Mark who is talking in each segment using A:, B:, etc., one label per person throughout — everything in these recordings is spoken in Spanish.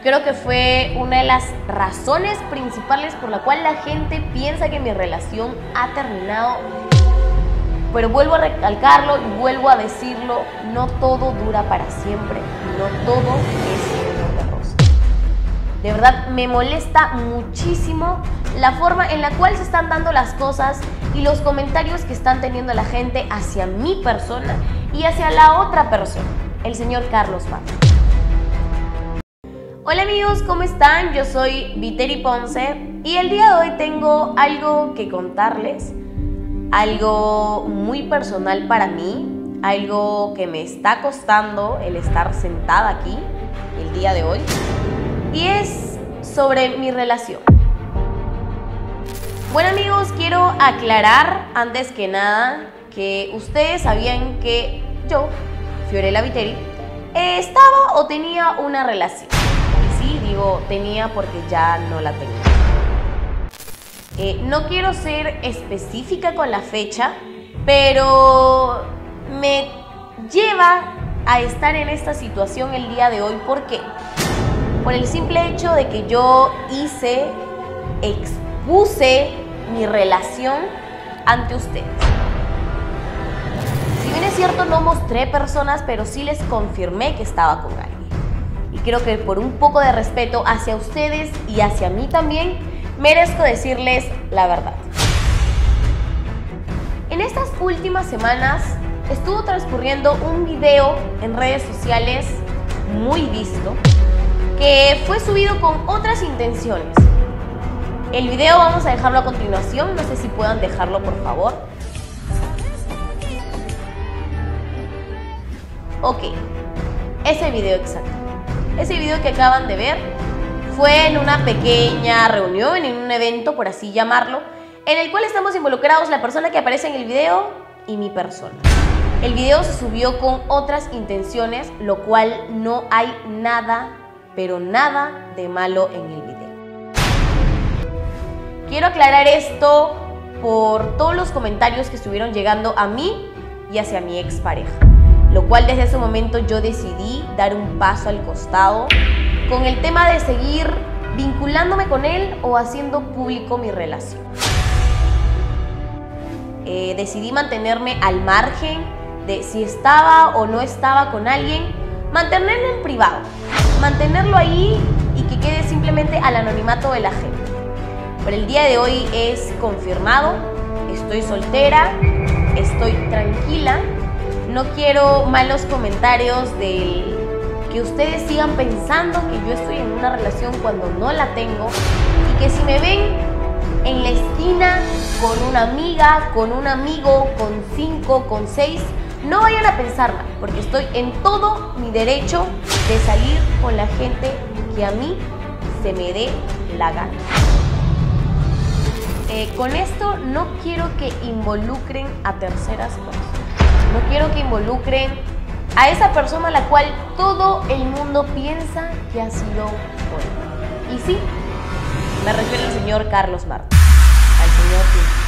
A: Creo que fue una de las razones principales por la cual la gente piensa que mi relación ha terminado. Pero vuelvo a recalcarlo y vuelvo a decirlo, no todo dura para siempre, no todo es color de rosa. De verdad, me molesta muchísimo la forma en la cual se están dando las cosas y los comentarios que están teniendo la gente hacia mi persona y hacia la otra persona, el señor Carlos Martí. Hola amigos, ¿cómo están? Yo soy Viteri Ponce y el día de hoy tengo algo que contarles, algo muy personal para mí, algo que me está costando el estar sentada aquí el día de hoy, y es sobre mi relación. Bueno amigos, quiero aclarar antes que nada que ustedes sabían que yo, Fiorella Viteri, estaba o tenía una relación. Sí, digo tenía porque ya no la tengo. No quiero ser específica con la fecha, pero me lleva a estar en esta situación el día de hoy. ¿Por qué? Por el simple hecho de que yo expuse mi relación ante ustedes. Si bien es cierto, no mostré personas, pero sí les confirmé que estaba con alguien. Y creo que por un poco de respeto hacia ustedes y hacia mí también, merezco decirles la verdad. En estas últimas semanas estuvo transcurriendo un video en redes sociales muy visto que fue subido con otras intenciones. El video vamos a dejarlo a continuación, no sé si puedan dejarlo por favor. Ok, ese video exacto. Ese video que acaban de ver fue en una pequeña reunión, en un evento, por así llamarlo, en el cual estamos involucrados la persona que aparece en el video y mi persona. El video se subió con otras intenciones, lo cual no hay nada, pero nada de malo en el video. Quiero aclarar esto por todos los comentarios que estuvieron llegando a mí y hacia mi expareja, lo cual desde ese momento yo decidí dar un paso al costado con el tema de seguir vinculándome con él o haciendo público mi relación. Decidí mantenerme al margen de si estaba o no estaba con alguien, mantenerlo en privado, mantenerlo ahí y que quede simplemente al anonimato de la gente. Pero el día de hoy es confirmado, estoy soltera, estoy tranquila, no quiero malos comentarios de que ustedes sigan pensando que yo estoy en una relación cuando no la tengo, y que si me ven en la esquina con una amiga, con un amigo, con 5, con 6, no vayan a pensar mal, porque estoy en todo mi derecho de salir con la gente que a mí se me dé la gana. Con esto no quiero que involucren a terceras personas, no quiero que involucren a esa persona a la cual todo el mundo piensa que ha sido buena. Y sí, me refiero al señor Carlos Martí, al señor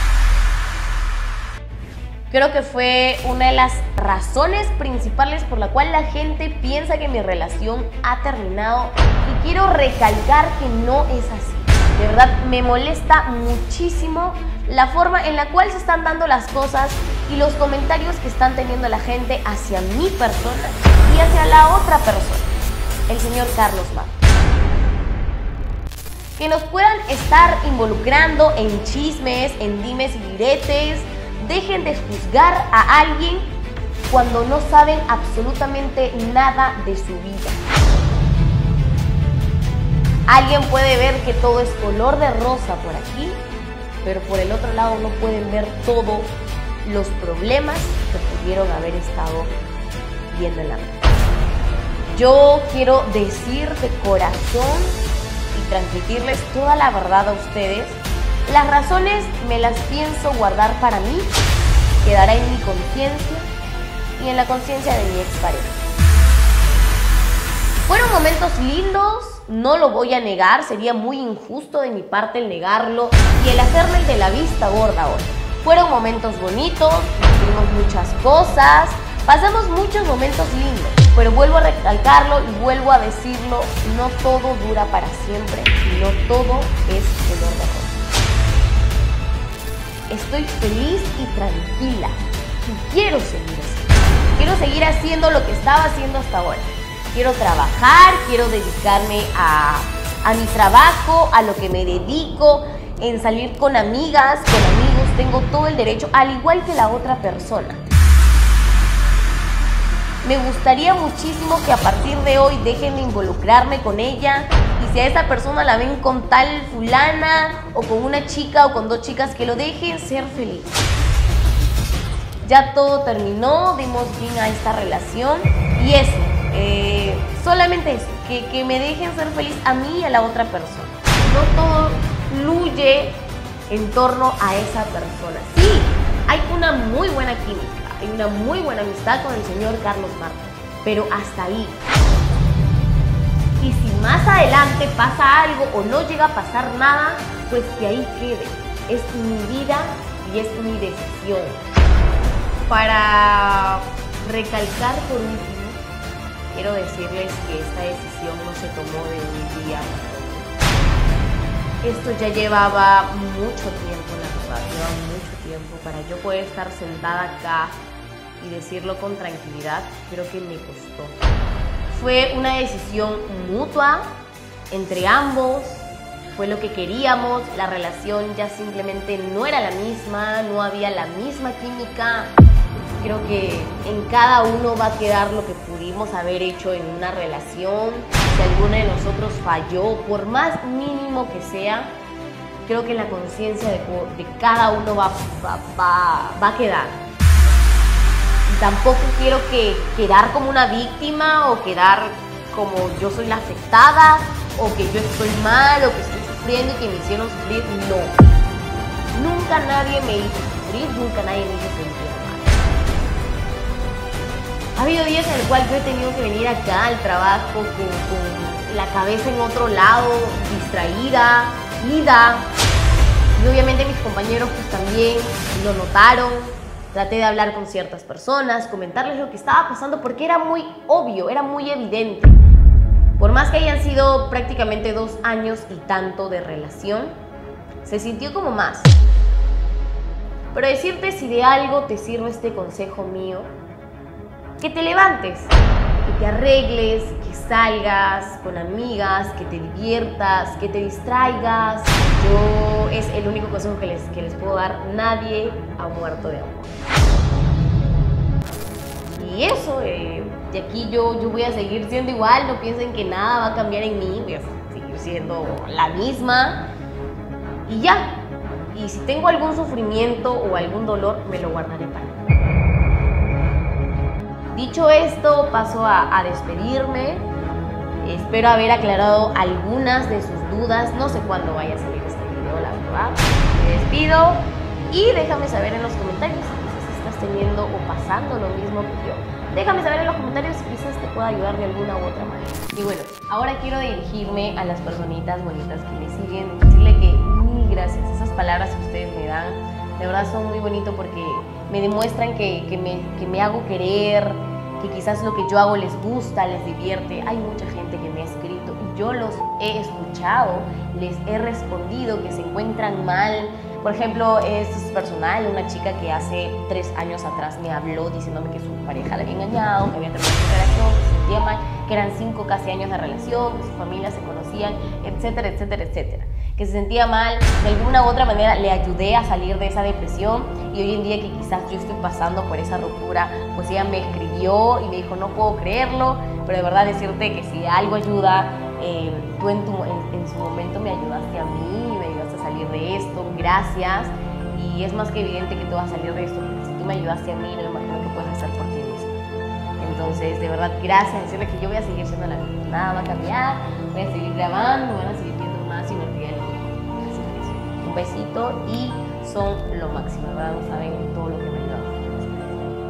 A: Pinto. Creo que fue una de las razones principales por la cual la gente piensa que mi relación ha terminado, y quiero recalcar que no es así. De verdad, me molesta muchísimo la forma en la cual se están dando las cosas y los comentarios que están teniendo la gente hacia mi persona y hacia la otra persona, el señor Carlos Martí. Que nos puedan estar involucrando en chismes, en dimes y diretes. Dejen de juzgar a alguien cuando no saben absolutamente nada de su vida. Alguien puede ver que todo es color de rosa por aquí, pero por el otro lado no pueden ver todos los problemas que pudieron haber estado viendo en la vida. Yo quiero decir de corazón y transmitirles toda la verdad a ustedes. Las razones me las pienso guardar para mí, quedará en mi conciencia y en la conciencia de mi expareja. Fueron momentos lindos, no lo voy a negar, sería muy injusto de mi parte el negarlo y el hacerme el de la vista gorda hoy. Fueron momentos bonitos, vivimos muchas cosas, Pasamos muchos momentos lindos, pero vuelvo a recalcarlo y vuelvo a decirlo, no todo dura para siempre y no todo es color de rosa. Estoy feliz y tranquila y quiero seguir así. Quiero seguir haciendo lo que estaba haciendo hasta ahora. Quiero trabajar, quiero dedicarme a mi trabajo, a lo que me dedico, en salir con amigas, con amigos. Tengo todo el derecho, al igual que la otra persona. Me gustaría muchísimo que a partir de hoy dejen de involucrarme con ella y si a esa persona la ven con tal fulana o con una chica o con dos chicas, que lo dejen ser feliz. Ya todo terminó, dimos fin a esta relación y eso, solamente eso, que me dejen ser feliz a mí y a la otra persona. No todo fluye en torno a esa persona. Sí, hay una muy buena química. Hay una muy buena amistad con el señor Carlos Marcos, pero hasta ahí. Y si más adelante pasa algo o no llega a pasar nada, pues que ahí quede. Es mi vida y es mi decisión. Para recalcar por último, quiero decirles que esta decisión no se tomó de un día para otro. Esto ya llevaba mucho tiempo, la verdad, lleva mucho tiempo para yo poder estar sentada acá y decirlo con tranquilidad. Creo que me costó. Fue una decisión mutua entre ambos, fue lo que queríamos, la relación ya simplemente no era la misma, no había la misma química. Creo que en cada uno va a quedar lo que pudimos haber hecho en una relación. Si alguno de nosotros falló, por más mínimo que sea, creo que la conciencia de cada uno va a quedar. Y tampoco quiero quedar como una víctima o quedar como yo soy la afectada o que yo estoy mal o que estoy sufriendo y que me hicieron sufrir. No. Nunca nadie me hizo sufrir, nunca nadie me hizo sentir mal. Ha habido días en el cual yo he tenido que venir acá al trabajo con la cabeza en otro lado, distraída, ida. Y obviamente mis compañeros pues también lo notaron. Traté de hablar con ciertas personas, comentarles lo que estaba pasando porque era muy obvio, era muy evidente. Por más que hayan sido prácticamente 2 años y tanto de relación, se sintió como más. Pero decirte, si de algo te sirve este consejo mío, que te levantes, que te arregles, que salgas con amigas, que te diviertas, que te distraigas. Yo es el único consejo que les puedo dar. Nadie ha muerto de amor. Y eso, de aquí yo voy a seguir siendo igual. No piensen que nada va a cambiar en mí. Voy a seguir siendo la misma. Y ya. Y si tengo algún sufrimiento o algún dolor, me lo guardaré para mí. Dicho esto, paso a despedirme. Espero haber aclarado algunas de sus dudas. No sé cuándo vaya a salir este video, la verdad. Me despido y déjame saber en los comentarios si quizás estás teniendo o pasando lo mismo que yo. Déjame saber en los comentarios si quizás te pueda ayudar de alguna u otra manera. Y bueno, ahora quiero dirigirme a las personitas bonitas que me siguen, decirle que mil gracias. Esas palabras que ustedes me dan, de verdad son muy bonitos porque me demuestran que me hago querer, que quizás lo que yo hago les gusta, les divierte. Hay mucha gente que me ha escrito y yo los he escuchado, les he respondido que se encuentran mal. Por ejemplo, esto es personal, una chica que hace 3 años atrás me habló diciéndome que su pareja la había engañado, que había terminado su relación, que se sentía mal, que eran 5 casi años de relación, que sus familias se conocían, etcétera, etcétera, etcétera. Que se sentía mal, de alguna u otra manera le ayudé a salir de esa depresión y hoy en día que quizás yo estoy pasando por esa ruptura, pues ella me escribió y me dijo no puedo creerlo, pero de verdad decirte que si algo ayuda, tú en su momento me ayudaste a mí, me ayudaste a salir de esto, gracias, y es más que evidente que tú vas a salir de esto, porque si tú me ayudaste a mí, no me imagino que puedes hacer por ti mismo. Entonces, de verdad, gracias, decirle que yo voy a seguir siendo la misma, nada va a cambiar, voy a seguir grabando, van a seguir viendo más y me olvidé. Un besito y son lo máximo, ¿verdad? No saben todo lo que me